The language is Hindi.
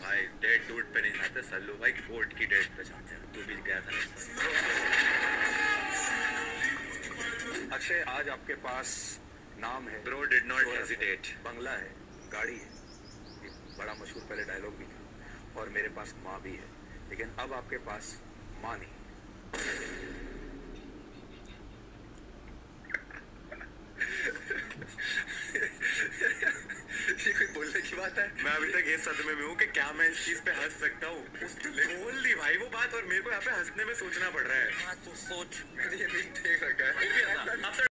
भाई डेड डूड पे नहीं जाते सल्लू भाई, कोर्ट की डेट पे जाते हैं। तू भी गया था। अक्षय, आज आपके पास नाम है, ब्रो डिड नॉट हेजिटेट। बंगला है, गाड़ी है, एक बड़ा मशहूर पहले डायलॉग भी था, और मेरे पास माँ भी है, लेकिन अब आपके पास माँ नहीं। ये कोई बोलने की बात है? मैं अभी तक ये सदमे में हूँ कि क्या मैं इस चीज पे हंस सकता हूँ। उसने बोल दी भाई वो बात, और मेरे को यहाँ पे हंसने में सोचना पड़ रहा है। हाँ तो सोच, मैंने ये नहीं देख रखा है।